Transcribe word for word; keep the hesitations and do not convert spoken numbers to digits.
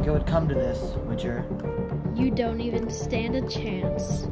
think it would come to this, Witcher. You don't even stand a chance.